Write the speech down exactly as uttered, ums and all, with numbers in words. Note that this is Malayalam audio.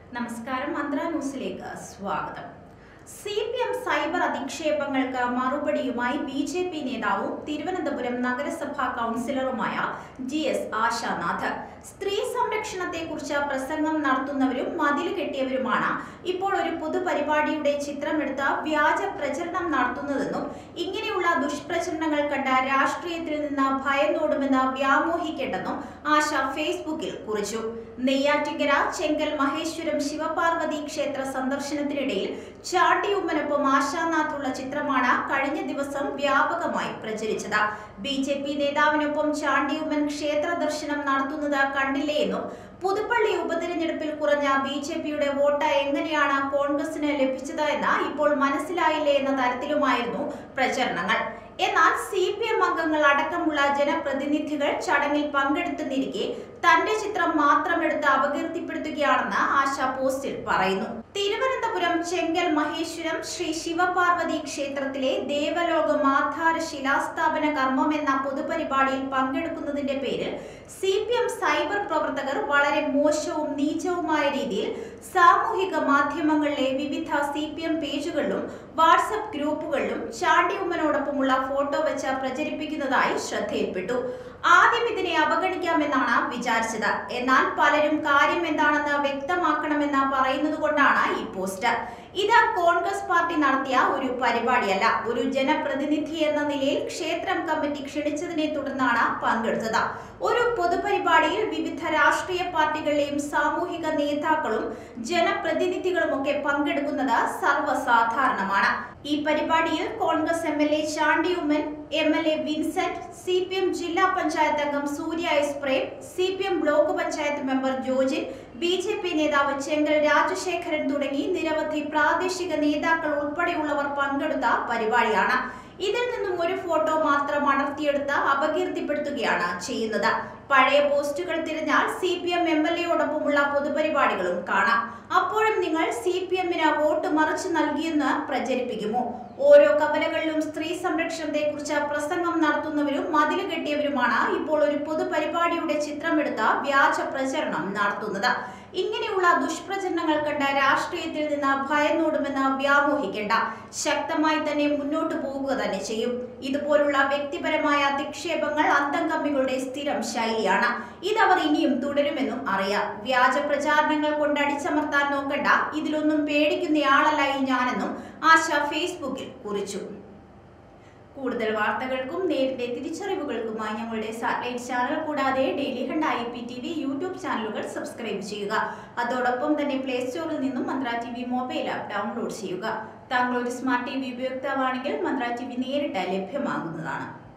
നമസ്കാരം മന്ത്ര ന്യൂസിലേക്ക് സ്വാഗതം. സി പി എം സൈബർ അധിക്ഷേപങ്ങൾക്ക് മറുപടിയുമായി ബി ജെ പി നേതാവും തിരുവനന്തപുരം നഗരസഭാ കൗൺസിലറുമായ ജി എസ് ആശാനാഥ്. സ്ത്രീ സംരക്ഷണത്തെക്കുറിച്ച് പ്രസംഗം നടത്തുന്നവരും മതിൽ കെട്ടിയവരുമാണ് ഇപ്പോൾ ഒരു പൊതുപരിപാടിയുടെ ചിത്രമെടുത്ത് വ്യാജ പ്രചരണം നടത്തുന്നതെന്നും ഇങ്ങനെയുള്ള ദുഷ്പ്രചരണങ്ങൾ കണ്ട രാഷ്ട്രീയത്തിൽ നിന്ന് ഭയന്നോടുമെന്ന് വ്യാമോഹിക്കേണ്ടെന്നും ആശ ഫേസ്ബുക്കിൽ കുറിച്ചു. നെയ്യാറ്റിങ്കര ചെങ്കൽ മഹേശ്വരം ശിവപാർവതി ക്ഷേത്ര സന്ദർശനത്തിനിടയിൽ ചാണ്ടിയുമ്മനൊപ്പം ആശാനാഥുള്ള ചിത്രമാണ് കഴിഞ്ഞ ദിവസം വ്യാപകമായി പ്രചരിച്ചത്. ബി ജെ പി നേതാവിനൊപ്പം ചാണ്ടിയുമ്മൻ ക്ഷേത്ര ദർശനം നടത്തുന്നത് കണ്ടില്ലേ എന്നും പുതുപ്പള്ളി ഉപതെരഞ്ഞെടുപ്പിൽ കുറഞ്ഞ ബി ജെ പിയുടെ വോട്ട് എങ്ങനെയാണ് കോൺഗ്രസിന് ലഭിച്ചത് എന്ന് ഇപ്പോൾ മനസ്സിലായില്ലേ എന്ന തരത്തിലുമായിരുന്നു പ്രചരണങ്ങൾ. എന്നാൽ സി പി എം അംഗങ്ങൾ അടക്കമുള്ള ജനപ്രതിനിധികൾ ചടങ്ങിൽ പങ്കെടുത്തുന്നിരിക്കെ തന്റെ ചിത്രം മാത്രമെടുത്ത് അപകീർത്തിപ്പെടുത്തുകയാണെന്ന് ആശ പോസ്റ്റിൽ പറയുന്നു. തിരുവനന്തപുരം ചെങ്കൽ മഹേശ്വരം ശ്രീ ശിവപാർവതി ക്ഷേത്രത്തിലെ ദേവലോകമാധാര ശിലാസ്ഥാപന കർമ്മം എന്ന പൊതുപരിപാടിയിൽ പങ്കെടുക്കുന്നതിന്റെ പേരിൽ സി പി എം സൈബർ പ്രവർത്തകർ വളരെ മോശവും നീചവുമായ രീതിയിൽ സാമൂഹിക മാധ്യമങ്ങളിലെ വിവിധ സി പി എം പേജുകളിലും വാട്സ്ആപ്പ് ഗ്രൂപ്പുകളിലും ചാണ്ടിയുമ്മനോടൊപ്പമുള്ള ഫോട്ടോ വെച്ച് പ്രചരിപ്പിക്കുന്നതായി ശ്രദ്ധയിൽപ്പെട്ടു. ആദ്യം ഇതിനെ അവഗണിക്കാമെന്നാണ് വിചാരിച്ചത്. എന്നാൽ പലരും കാര്യം എന്താണെന്ന് വ്യക്തമാക്കണമെന്ന് പറയുന്നത് കൊണ്ടാണ് ഈ പോസ്റ്റ്. ഇത് കോൺഗ്രസ് പാർട്ടി നടത്തിയ ഒരു പരിപാടിയല്ല. ഒരു ജനപ്രതിനിധി എന്ന നിലയിൽ ക്ഷേത്രം കമ്മിറ്റി ക്ഷണിച്ചതിനെ തുടർന്നാണ് പങ്കെടുത്തത്. ഒരു പൊതുപരിപാടിയിൽ വിവിധ രാഷ്ട്രീയ പാർട്ടികളിലെയും സാമൂഹിക നേതാക്കളും ജനപ്രതിനിധികളും ഒക്കെ പങ്കെടുക്കുന്നത് സർവ്വസാധാരണമാണ്. ഈ പരിപാടിയിൽ Congress M L A Chandy Oommen, M L A Vincent, C P M ജില്ലാ പഞ്ചായത്ത് അംഗം Surya S Prem, C P M block panchayat member Jojin, B J P നേതാവ് ചെങ്കൽ രാജശേഖരൻ തുടങ്ങി നിരവധി പ്രാദേശിക നേതാക്കൾ ഉൾപ്പെടെയുള്ളവർ പങ്കെടുത്ത പരിപാടിയാണ്. ഇതിൽ നിന്നും ഒരു ഫോട്ടോ മാത്രം അടർത്തിയെടുത്ത് അപകീർത്തിപ്പെടുത്തുകയാണ് ചെയ്യുന്നത്. പഴയ പോസ്റ്റുകൾ തിരഞ്ഞാൽ C P M M L എയോടൊപ്പമുള്ള പൊതുപരിപാടികളും കാണാം. അപ്പോഴും നിങ്ങൾ സി പി എമ്മിന് വോട്ട് മറിച്ചു നൽകിയെന്ന് പ്രചരിപ്പിക്കുമോ? ഓരോ കവലകളിലും സ്ത്രീ സംരക്ഷണത്തെക്കുറിച്ച് പ്രസംഗം നടത്തുന്നവരും മതിൽ കെട്ടിയവരുമാണ് ഇപ്പോൾ ഒരു പൊതുപരിപാടിയുടെ ചിത്രമെടുത്ത വ്യാജ പ്രചരണം നടത്തുന്നത്. ഇങ്ങനെയുള്ള ദുഷ്പ്രചരണങ്ങൾ കണ്ട രാഷ്ട്രീയത്തിൽ നിന്ന് ഭയന്നോടുമെന്ന് വ്യാമോഹിക്കേണ്ട. ശക്തമായി തന്നെ മുന്നോട്ട് പോവുക തന്നെ ചെയ്യും. ഇതുപോലുള്ള വ്യക്തിപരമായ അധിക്ഷേപങ്ങൾ അന്തംകമ്മികളുടെ സ്ഥിരം ശൈലിയാണ്. ഇതവർ ഇനിയും തുടരുമെന്നും അറിയാം. വ്യാജ പ്രചാരണങ്ങൾ കൊണ്ട് അടിച്ചമർത്താൻ നോക്കണ്ട. ഇതിലൊന്നും പേടിക്കുന്നയാളല്ല ഈ ഞാനെന്നും ആശ ഫേസ്ബുക്കിൽ കുറിച്ചു. കൂടുതൽ വാർത്തകൾക്കും നേരിന്റെ തിരിച്ചറിവുകൾക്കുമായി ഞങ്ങളുടെ സാറ്റലൈറ്റ് ചാനൽ കൂടാതെ Dailyhunt I P T V YouTube ചാനലുകൾ സബ്സ്ക്രൈബ് ചെയ്യുക. അതോടൊപ്പം തന്നെ പ്ലേ സ്റ്റോറിൽ നിന്നും Mantra T V mobile app download ചെയ്യുക. താങ്കൾ ഒരു സ്മാർട്ട് ടി വി ഉപയോക്താവാണെങ്കിൽ മന്ത്ര ടി വി നേരിട്ട് ലഭ്യമാകുന്നതാണ്.